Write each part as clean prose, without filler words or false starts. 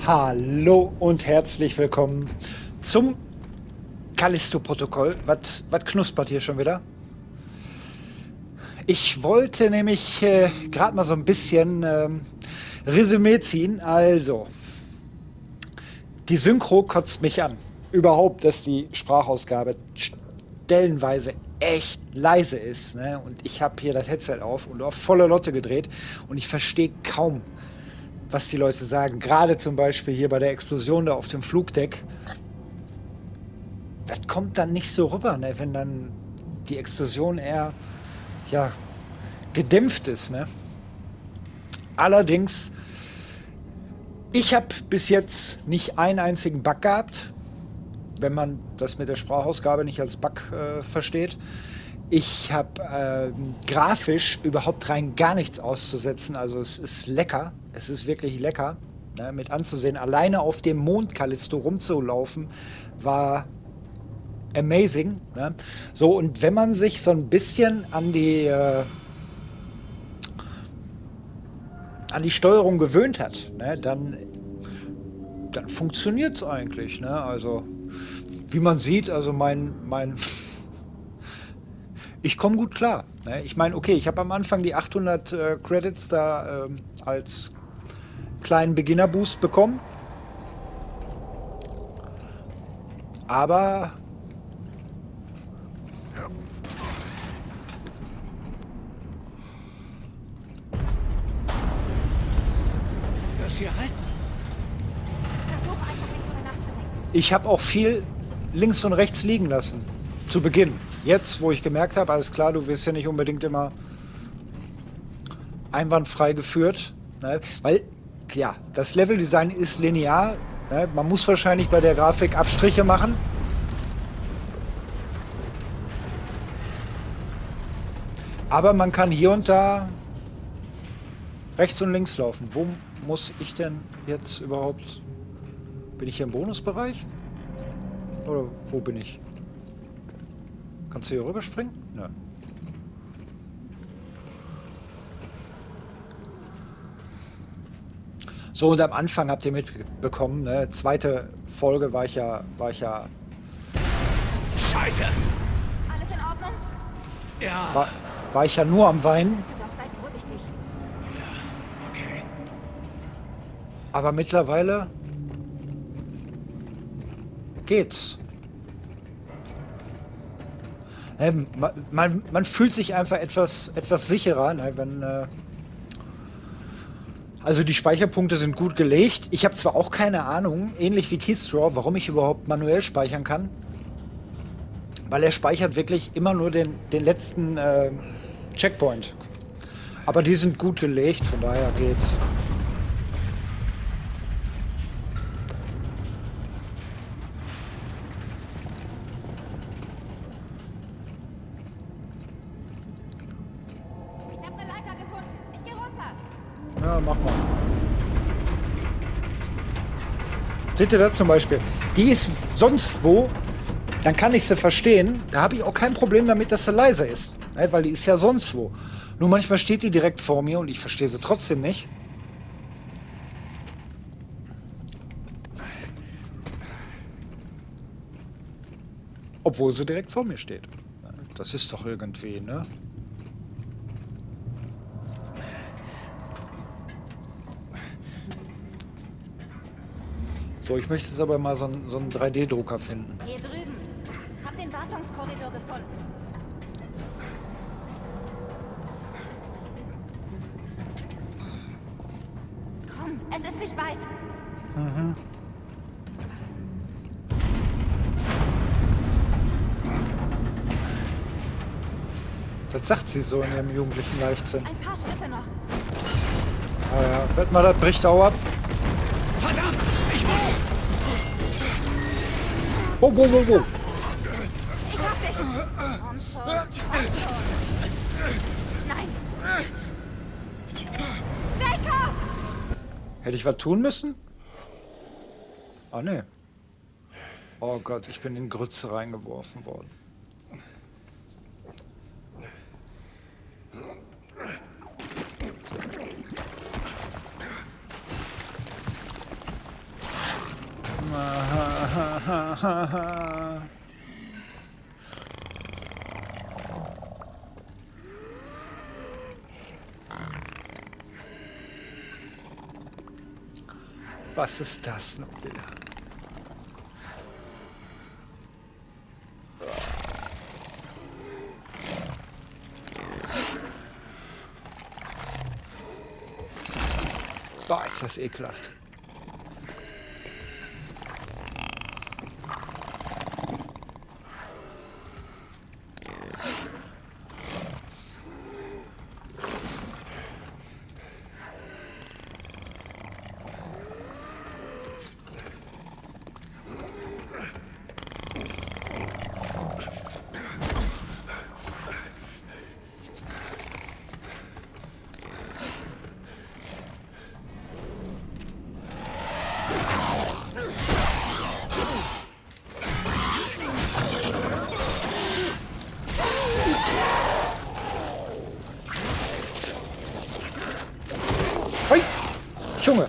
Hallo und herzlich willkommen zum Callisto-Protokoll. Was knuspert hier schon wieder? Ich wollte nämlich gerade mal so ein bisschen Resümee ziehen. Also, die Synchro kotzt mich an. Überhaupt, dass die Sprachausgabe stellenweise echt leise ist. Ne? Und ich habe hier das Headset auf und auf volle Lotte gedreht und ich verstehe kaum, was die Leute sagen. Gerade zum Beispiel hier bei der Explosion da auf dem Flugdeck. Das kommt dann nicht so rüber, ne? Wenn dann die Explosion eher ja, gedämpft ist. Ne? Allerdings, ich habe bis jetzt nicht einen einzigen Bug gehabt, wenn man das mit der Sprachausgabe nicht als Bug versteht. Ich habe grafisch überhaupt rein gar nichts auszusetzen. Also es ist lecker. Es ist wirklich lecker, ne, mit anzusehen. Alleine auf dem Mond Callisto rumzulaufen war amazing. Ne? So, und wenn man sich so ein bisschen an die Steuerung gewöhnt hat, ne, dann funktioniert es eigentlich. Ne? Also, wie man sieht, also ich komme gut klar. Ne? Ich meine, okay, ich habe am Anfang die 800 Credits da als kleinen Beginner-Boost bekommen. Aber das hier halten. Versuche einfach nicht drüber nachzudenken. ich habe auch viel links und rechts liegen lassen. Zu Beginn. Jetzt, wo ich gemerkt habe, alles klar, du wirst ja nicht unbedingt immer einwandfrei geführt. Ne? Weil, klar, das Leveldesign ist linear. Ne? Man muss wahrscheinlich bei der Grafik Abstriche machen. Aber man kann hier und da rechts und links laufen. Wo muss ich denn jetzt überhaupt... Bin ich hier im Bonusbereich? Oder wo bin ich? Kannst du hier rüberspringen? Nö. So, und am Anfang habt ihr mitbekommen, ne? Zweite Folge war ich ja Scheiße! Alles in Ordnung? Ja. war ich ja nur am Weinen. Doch, sei vorsichtig. Okay. Aber mittlerweile geht's. Man fühlt sich einfach etwas sicherer, ne, wenn also die Speicherpunkte sind gut gelegt. Ich habe zwar auch keine Ahnung, ähnlich wie Keystraw, warum ich überhaupt manuell speichern kann. Weil er speichert wirklich immer nur den letzten Checkpoint. Aber die sind gut gelegt, von daher geht's. Ich habe eine Leiter gefunden. Ich gehe runter. Ja, mach mal. Seht ihr das zum Beispiel? Die ist sonst wo, dann kann ich sie verstehen. Da habe ich auch kein Problem damit, dass sie leise ist. Ne? Weil die ist ja sonst wo. Nur manchmal steht die direkt vor mir und ich verstehe sie trotzdem nicht. Obwohl sie direkt vor mir steht. Das ist doch irgendwie, ne? So, ich möchte jetzt aber mal so einen 3D-Drucker finden. Hier drüben. Hab den Wartungskorridor gefunden. Komm, es ist nicht weit. Mhm. Das sagt sie so in ihrem jugendlichen Leichtsinn. Ein paar Schritte noch. Ah ja, wird mal, das bricht auch ab. Verdammt! Ich muss! Wo. Ich hab dich. Komm schon. Komm schon. Nein. Jacob! Hätte ich was tun müssen? Ah, ne. Oh Gott, ich bin in Grütze reingeworfen worden. Was ist das noch wieder? Boah, ist das ekelhaft. Hui! Junge!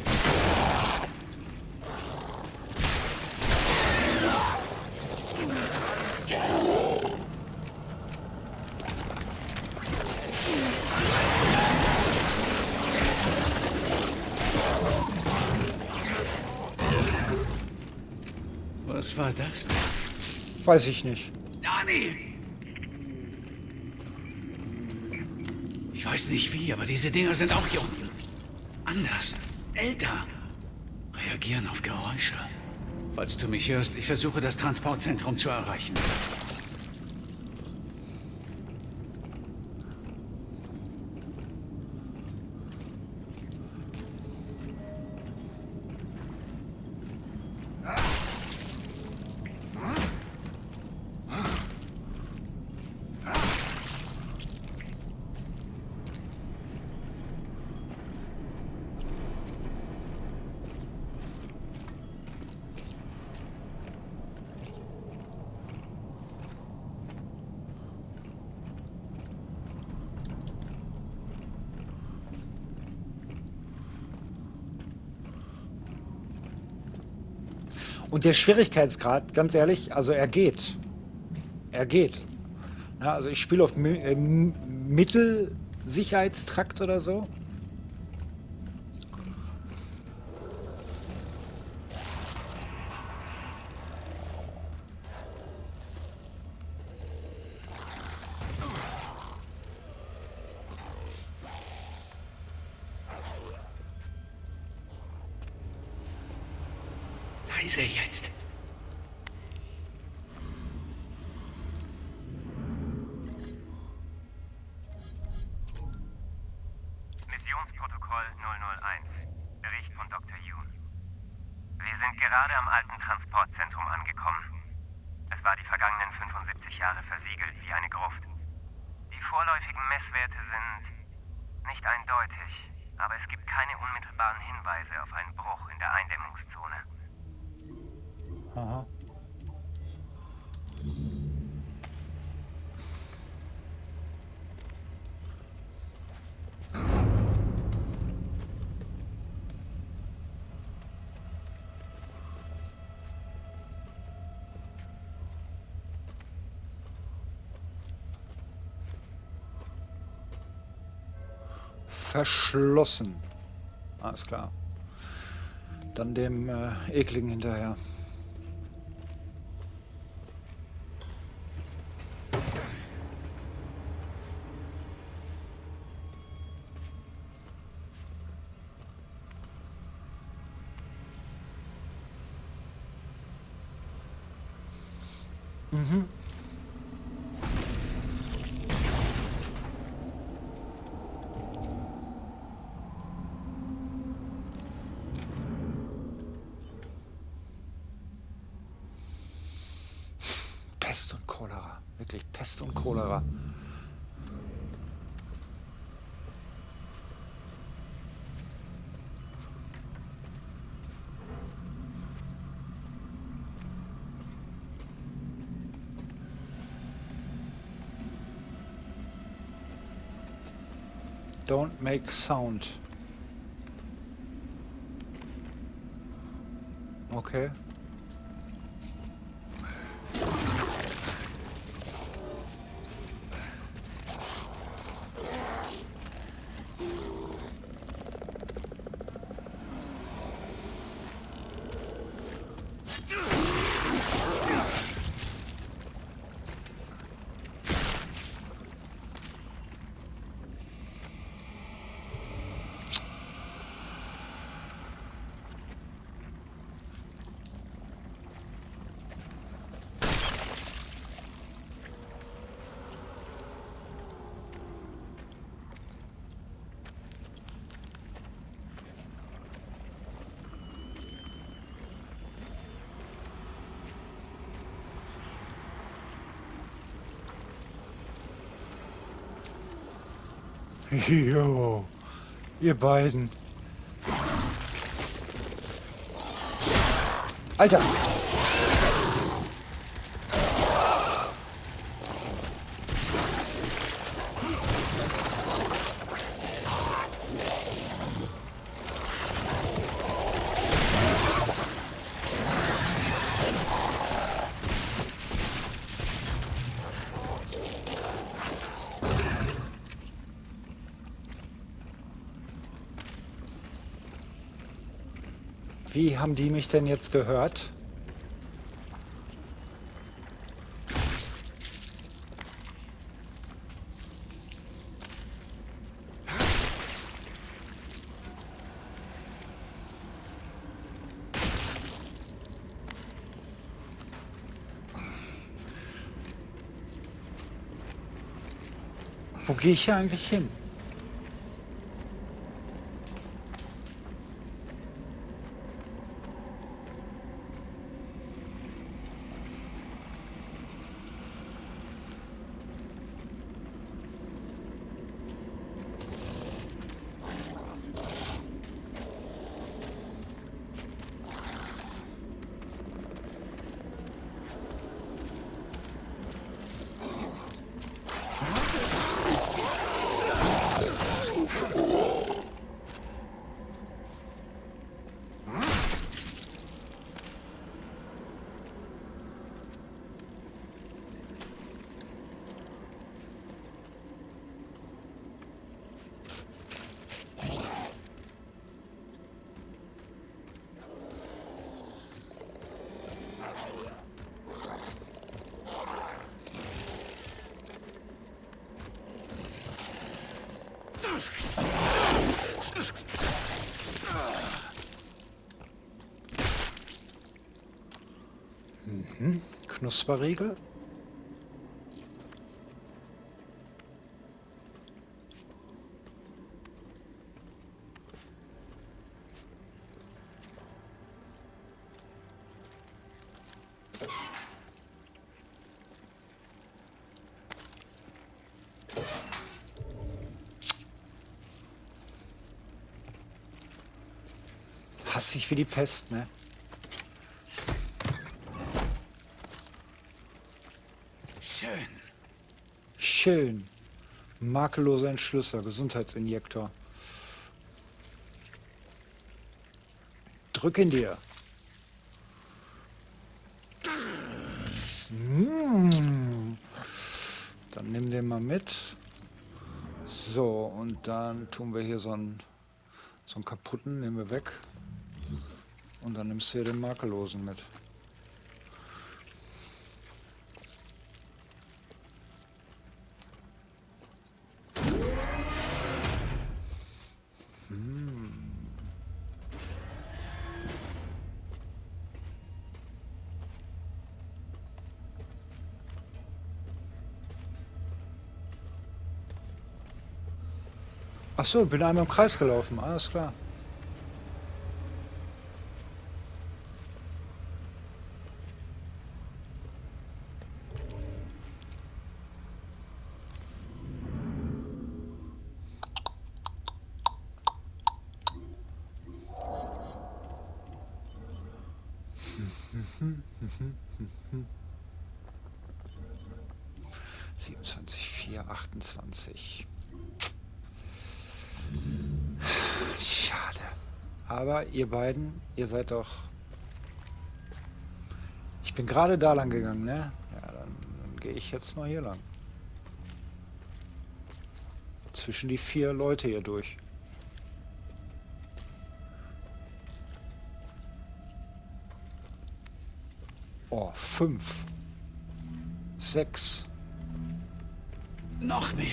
Was war das? Weiß ich nicht. Dani! Ich weiß nicht wie, aber diese Dinger sind auch jung. Anders. Älter. Reagieren auf Geräusche. Falls du mich hörst, ich versuche das Transportzentrum zu erreichen. Und der Schwierigkeitsgrad, ganz ehrlich, also er geht. Er geht. Ja, also ich spiele auf Mittelsicherheitstrakt oder so. Leise jetzt. Missionsprotokoll 001. Bericht von Dr. Yoon. Wir sind gerade am alten Transportzentrum angekommen. Es war die vergangenen 75 Jahre versiegelt wie eine Gruft. Die vorläufigen Messwerte sind nicht eindeutig, aber es gibt keine unmittelbaren Hinweise auf einen Bruch in der Eindämmungszone. Aha. Verschlossen. Alles klar. Dann dem Ekligen hinterher. Mhm. Pest und Cholera. Wirklich Pest und Cholera. Don't make sound. Okay. Jo, ihr beiden. Alter! Wie haben die mich denn jetzt gehört? Wo gehe ich hier eigentlich hin? Knusperriegel? Hassig wie die Pest, ne? Schön. Schön. Makelloser Entschlüsser, Gesundheitsinjektor. Drück ihn dir. Dann nimm den mal mit. So, und dann tun wir hier so einen kaputten, nehmen wir weg. Und dann nimmst du hier den Makellosen mit. Ach so, bin einmal im Kreis gelaufen, alles klar. (27,4, 28). Schade. Aber ihr beiden, ihr seid doch... Ich bin gerade da lang gegangen, ne? Ja, dann gehe ich jetzt mal hier lang. Zwischen die 4 Leute hier durch. Oh, 5. 6. Noch mehr.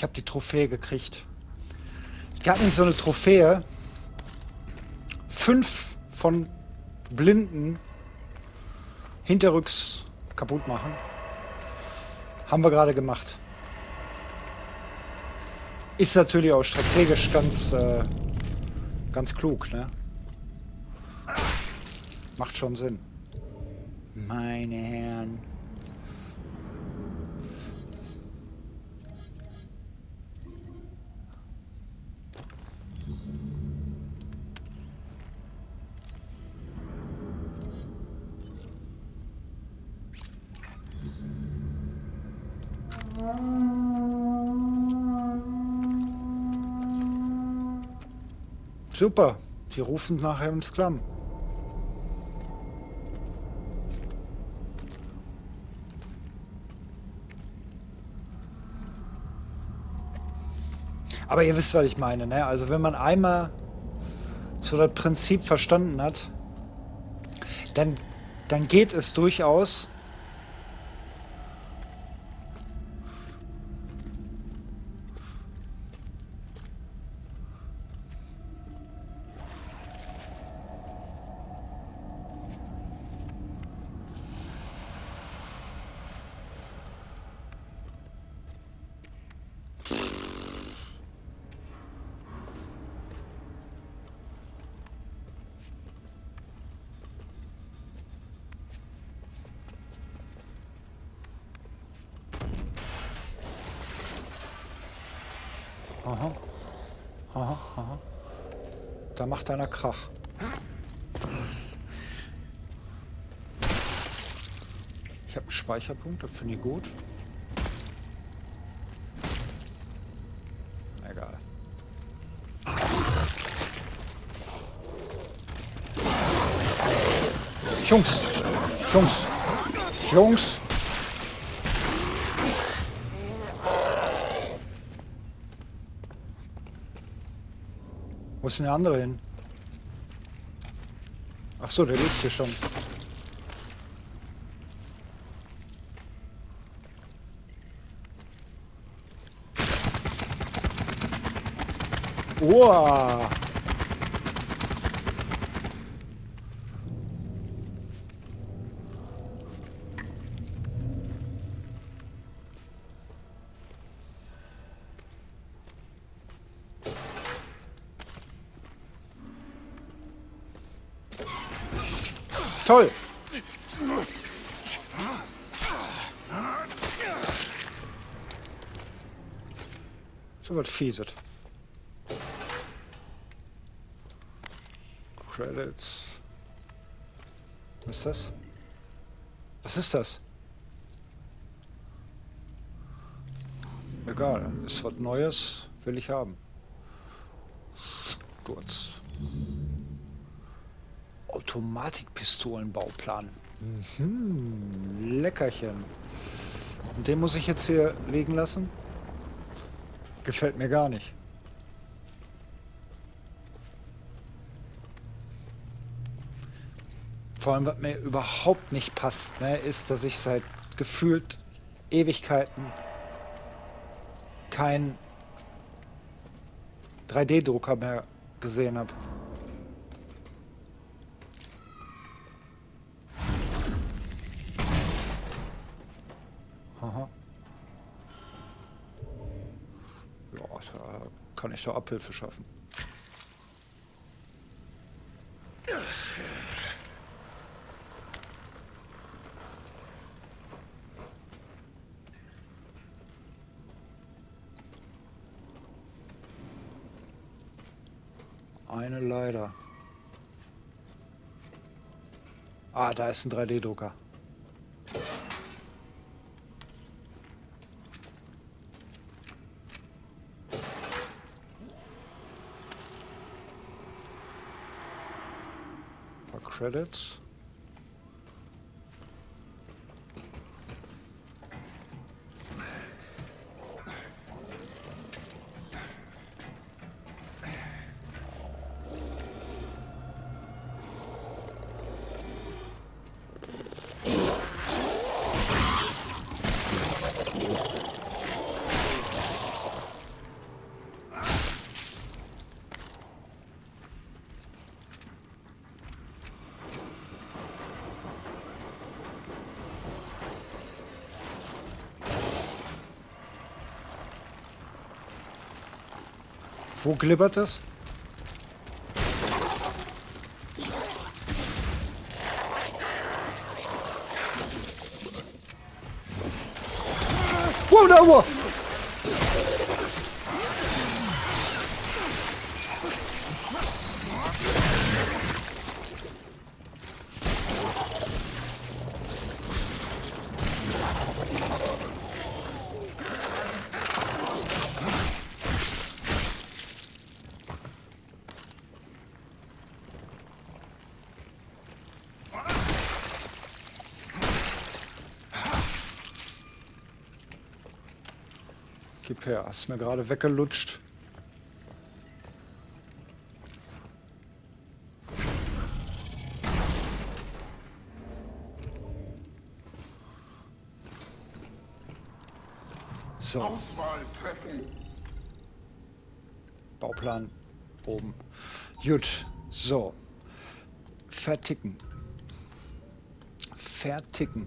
Ich habe die Trophäe gekriegt. Es gab nicht so eine Trophäe. 5 von Blinden hinterrücks kaputt machen. Haben wir gerade gemacht. Ist natürlich auch strategisch ganz klug, ne? Macht schon Sinn. Meine Herren. Super, die rufen nachher ins Klamm. Aber ihr wisst, was ich meine, ne? Also wenn man einmal so das Prinzip verstanden hat, dann geht es durchaus. Aha. Aha, aha. Da macht einer Krach. Ich habe einen Speicherpunkt, das finde ich gut. Egal. Jungs! Jungs! Jungs! Wo ist denn der andere hin? Ach so, der liegt hier schon. Uah. Toll! So was Fieses. Credits. Was ist das? Was ist das? Egal, ist was Neues, will ich haben. Kurz. Automatikpistolenbauplan. Leckerchen. Und den muss ich jetzt hier liegen lassen? Gefällt mir gar nicht. Vor allem, was mir überhaupt nicht passt, ne, ist, dass ich seit gefühlt Ewigkeiten keinen 3D-Drucker mehr gesehen habe. Aha. Ja, da kann ich doch Abhilfe schaffen. Eine leider. Ah, da ist ein 3D-Drucker. Ein paar Credits. Wo glibbert das? Wow, da oben! Gib her, hast mir gerade weggelutscht. So. Auswahl treffen. Bauplan oben. Gut, so. Verticken. Verticken.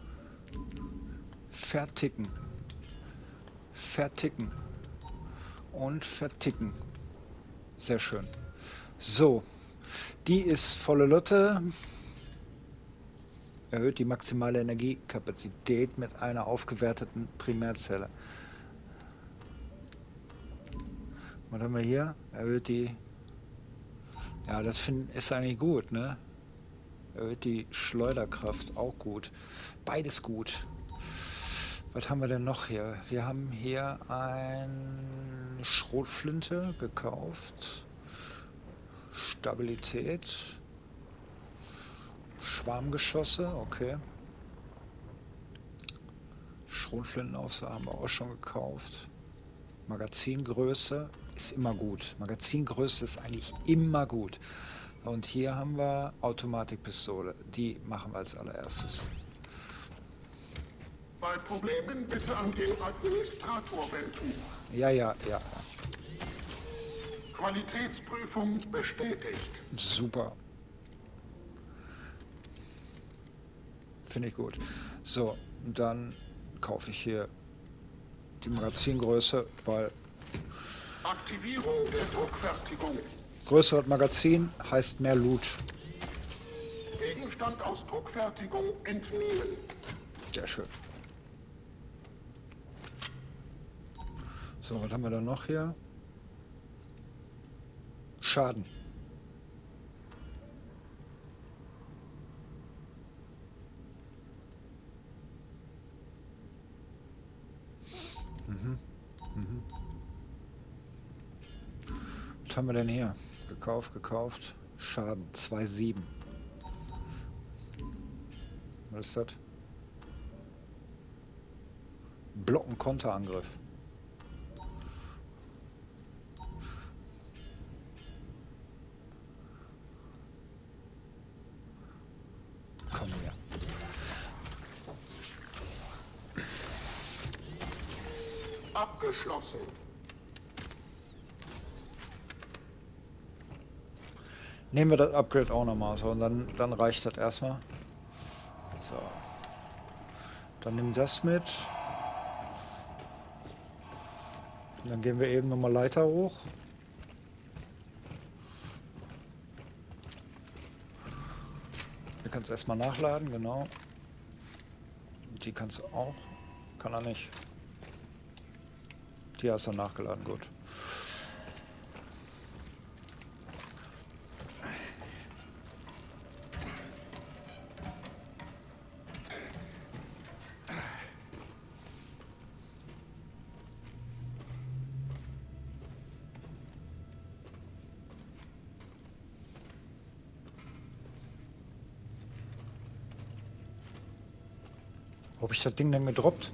Verticken. Verticken. Und verticken. Sehr schön. So. Die ist volle Lotte. Erhöht die maximale Energiekapazität mit einer aufgewerteten Primärzelle. Was haben wir hier? Erhöht die... Ja, das ist eigentlich gut, ne? Erhöht die Schleuderkraft, auch gut. Beides gut. Was haben wir denn noch hier? Wir haben hier eine Schrotflinte gekauft. Stabilität. Schwarmgeschosse, okay. Schrotflintenauswahl haben wir auch schon gekauft. Magazingröße ist immer gut. Magazingröße ist eigentlich immer gut. Und hier haben wir Automatikpistole. Die machen wir als allererstes. Bei Problemen bitte an den Administrator wenden. Ja, ja, ja. Qualitätsprüfung bestätigt. Super. Finde ich gut. So, und dann kaufe ich hier die Magazingröße, weil Aktivierung der Druckfertigung. größeres Magazin heißt mehr Loot. Gegenstand aus Druckfertigung entnehmen. Sehr schön. So, was haben wir da noch hier? Schaden. Was haben wir denn hier? Gekauft. Schaden 2,7. Was ist das? Blocken-Konterangriff. Komm her. Abgeschlossen. Nehmen wir das Upgrade auch nochmal so und dann reicht das erstmal. So. Dann nimm das mit. Und dann gehen wir eben nochmal Leiter hoch. Du kannst erstmal nachladen, genau. Die kannst du auch. Kann er nicht. Die hast du nachgeladen, gut. Wo hab ich das Ding denn gedroppt?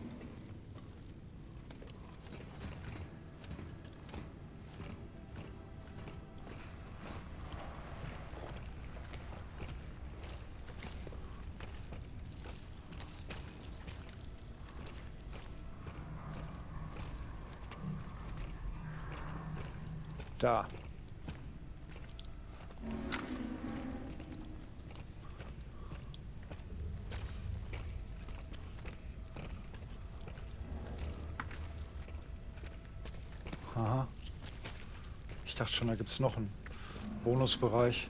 Da. Aha. Ich dachte schon, da gibt es noch einen Bonusbereich.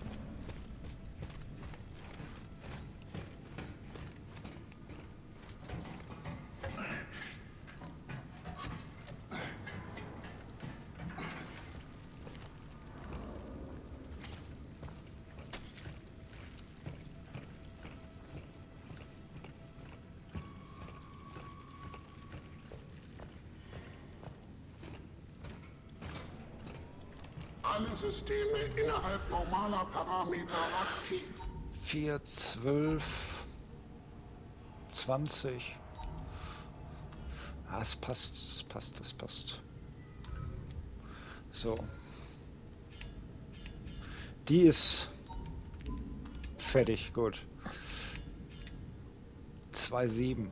Alle Systeme innerhalb normaler Parameter aktiv. 4, 12, 20. Ah, es passt, es passt, es passt. So. Die ist fertig, gut. 2,7.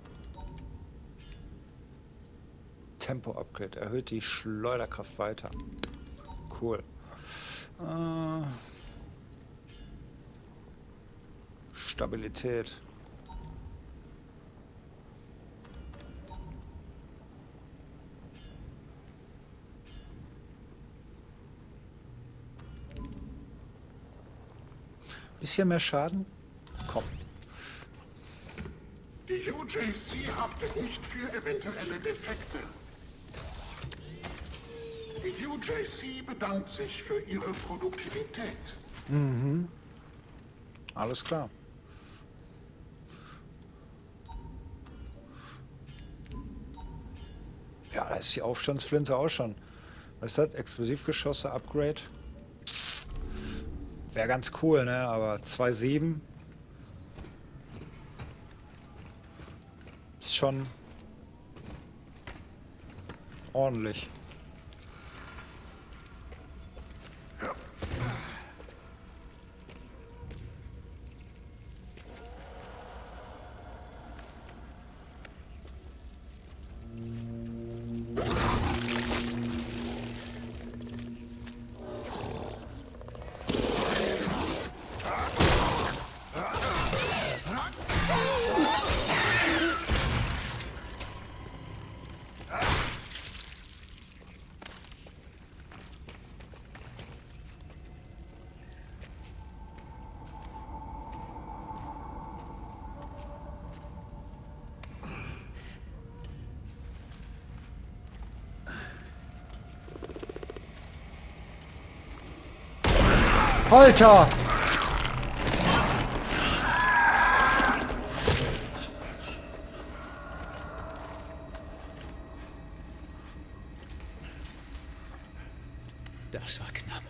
Tempo-Upgrade. Erhöht die Schleuderkraft weiter. Cool. Stabilität. Bisschen mehr Schaden? Komm. Die UJC haftet nicht für eventuelle Defekte. Die UJC bedankt sich für ihre Produktivität. Mhm. Alles klar. Ja, da ist die Aufstandsflinte auch schon. Was ist das? Explosivgeschosse Upgrade? Wäre ganz cool, ne? Aber 2,7 ist schon ordentlich. Alter! Das war knapp.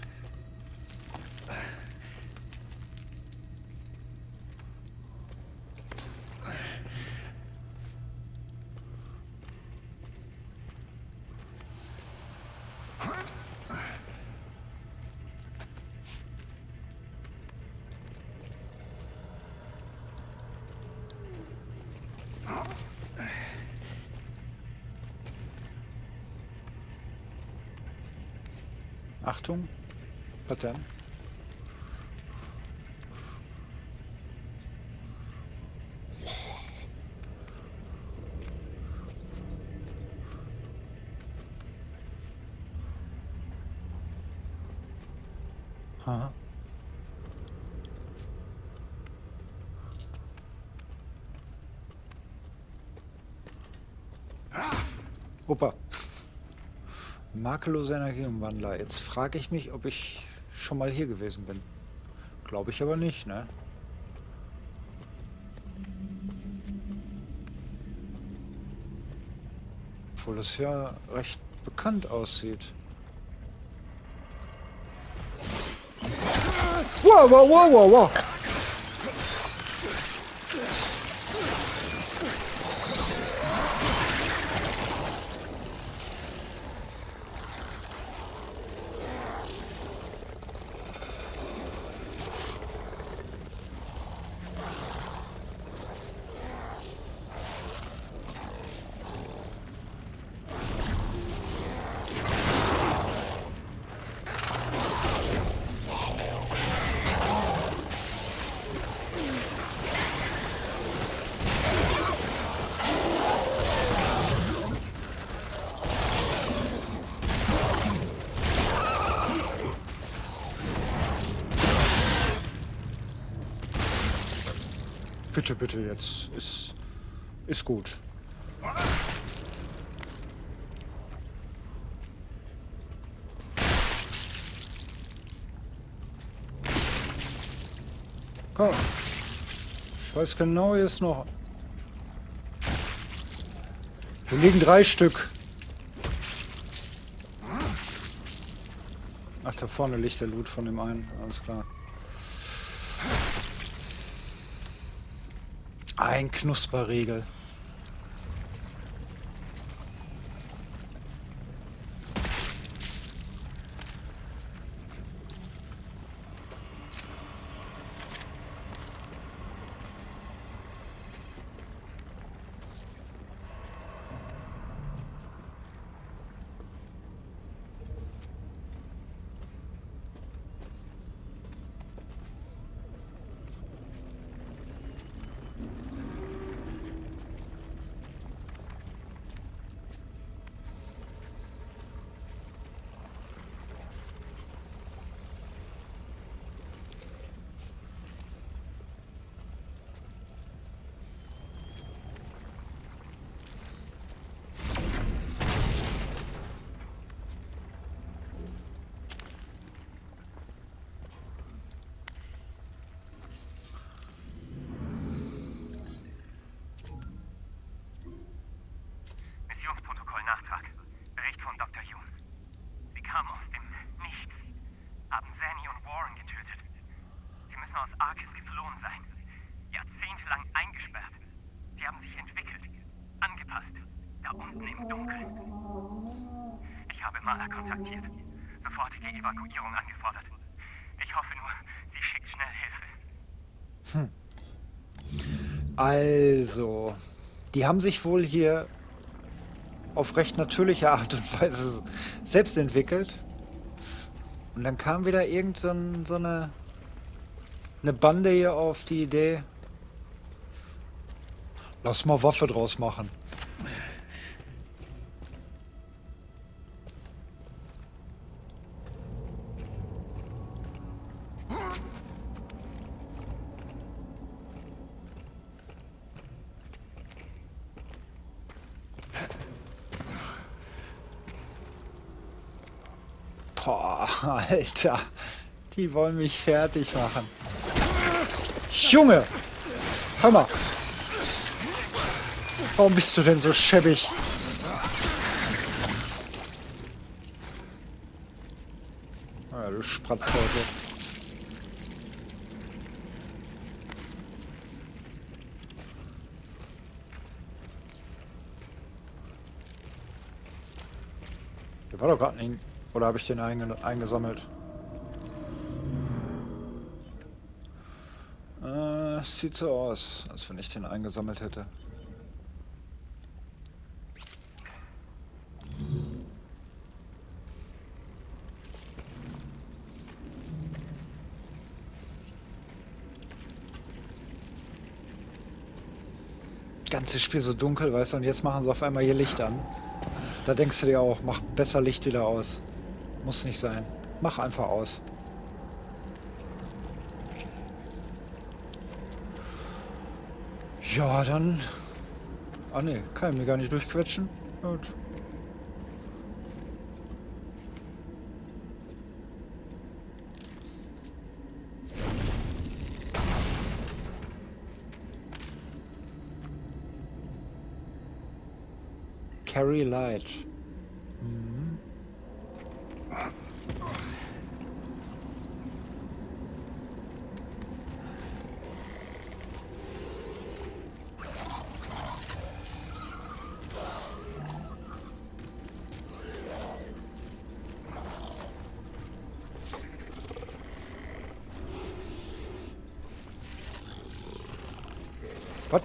Achtung, Pattern. Aha. Opa. Makelloser Energieumwandler. Jetzt frage ich mich, ob ich schon mal hier gewesen bin. Glaube ich aber nicht, ne? Obwohl es ja recht bekannt aussieht. Wow, wow, wow, wow, wow! bitte, bitte, jetzt ist gut. Komm. Ich weiß genau, hier ist noch... Hier liegen 3 Stück. Ach, da vorne liegt der Loot von dem einen. Alles klar. Ein Knusperriegel. Missionsprotokoll Nachtrag. Bericht von Dr. Yoon. Sie kamen aus dem Nichts, haben Zanny und Warren getötet. Sie müssen aus Arcus geflohen sein. Jahrzehntelang eingesperrt. Sie haben sich entwickelt, angepasst. Da unten im Dunkeln. Ich habe Mala kontaktiert. Sofortige Evakuierung angefordert. Ich hoffe nur, sie schickt schnell Hilfe. Also, die haben sich wohl hier auf recht natürliche Art und Weise selbst entwickelt. Und dann kam wieder so eine Bande hier auf die Idee, lass mal Waffe draus machen. Boah, Alter. Die wollen mich fertig machen. Junge! Hör mal! Warum bist du denn so schäbig? Ah, du Spratzbeute. Der war doch gerade nicht... Oder habe ich den eingesammelt? Es sieht so aus, als wenn ich den eingesammelt hätte. Ganzes Spiel so dunkel, weißt du, und jetzt machen sie auf einmal hier Licht an. Da denkst du dir auch, mach besser Licht wieder aus. Muss nicht sein. Mach einfach aus. Ja, dann... Ah ne, kann ich mir gar nicht durchquetschen. Gut. Carry Light. Mhm. Was?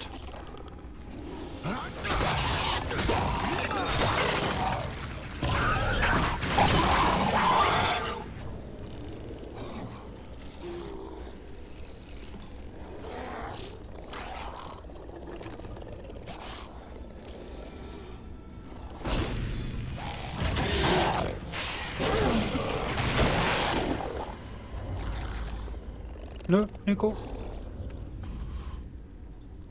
Nö, Nico.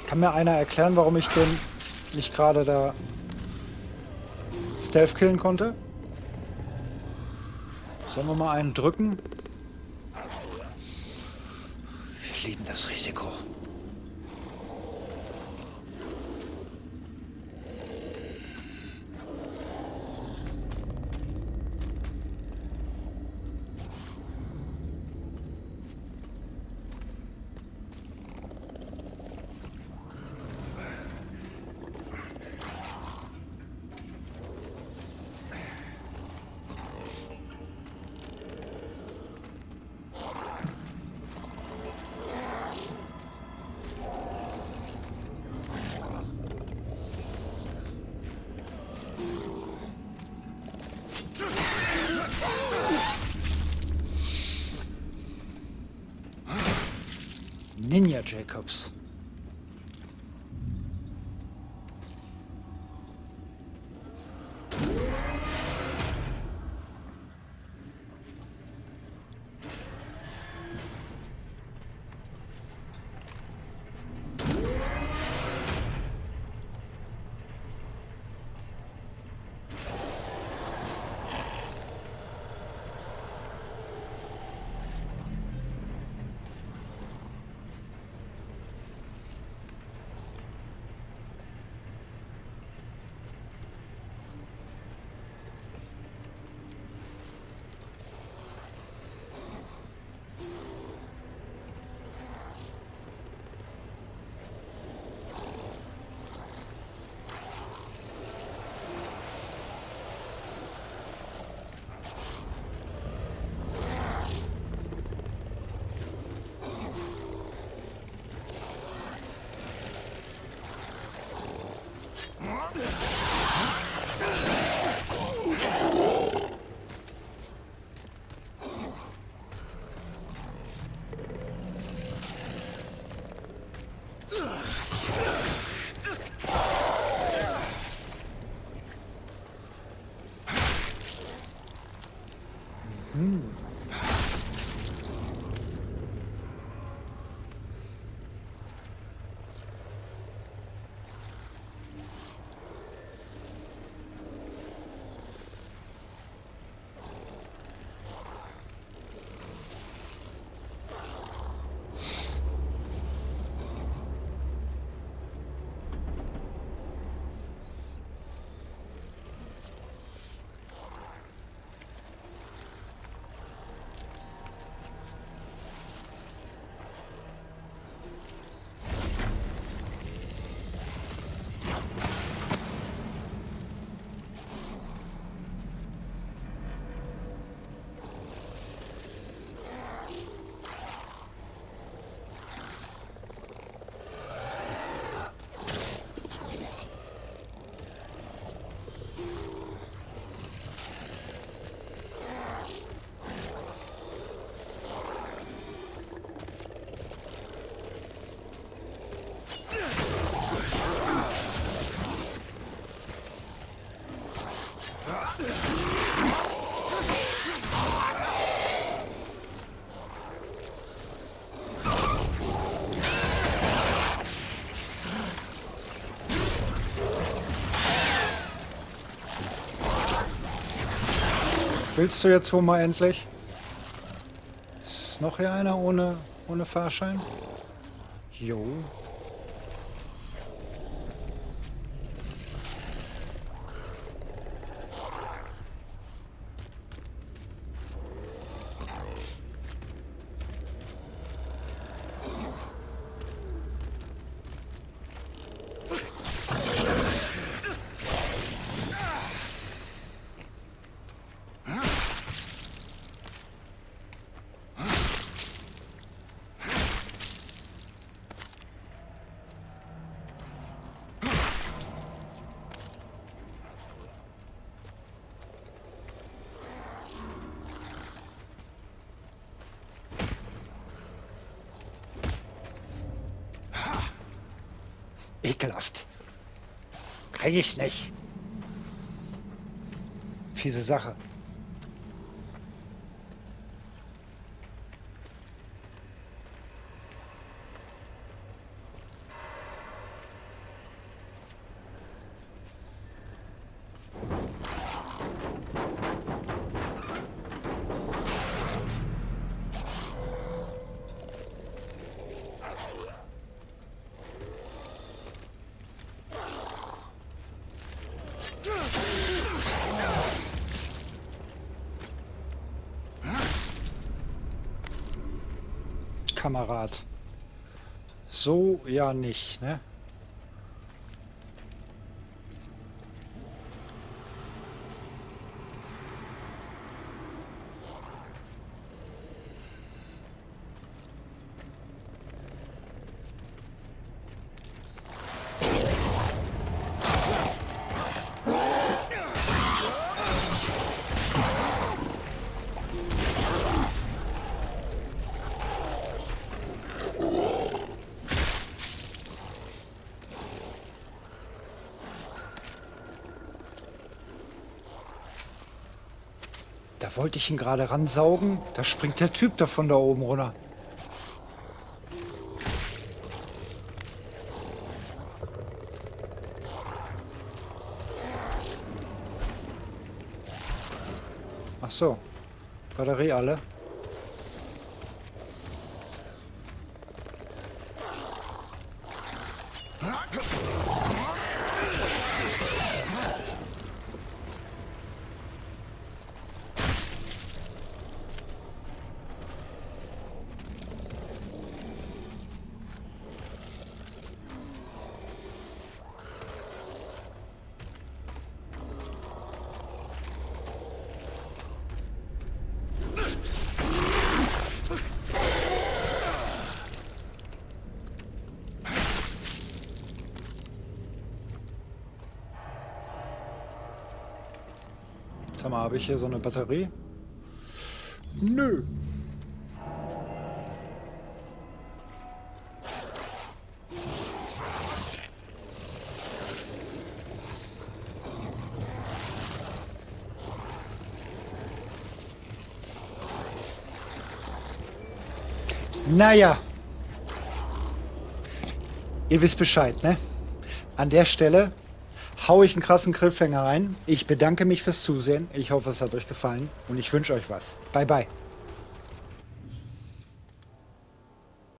Kann mir einer erklären, warum ich den nicht gerade da Stealth killen konnte? Sollen wir mal einen drücken? Wir lieben das Risiko. Ninja Jacobs. Willst du jetzt wohl mal endlich? Ist noch hier einer ohne Fahrschein? Jo. Ekelhaft. Krieg ich nicht. Fiese Sache. Kamerad. So ja nicht, ne? Da wollte ich ihn gerade ransaugen. Da springt der Typ davon da oben runter. Ach so. Batterie alle. Sag mal, habe ich hier so eine Batterie? Nö. Naja. Ihr wisst Bescheid, ne? An der Stelle hau ich einen krassen Cliffhanger rein. Ich bedanke mich fürs Zusehen. Ich hoffe, es hat euch gefallen und ich wünsche euch was. Bye, bye.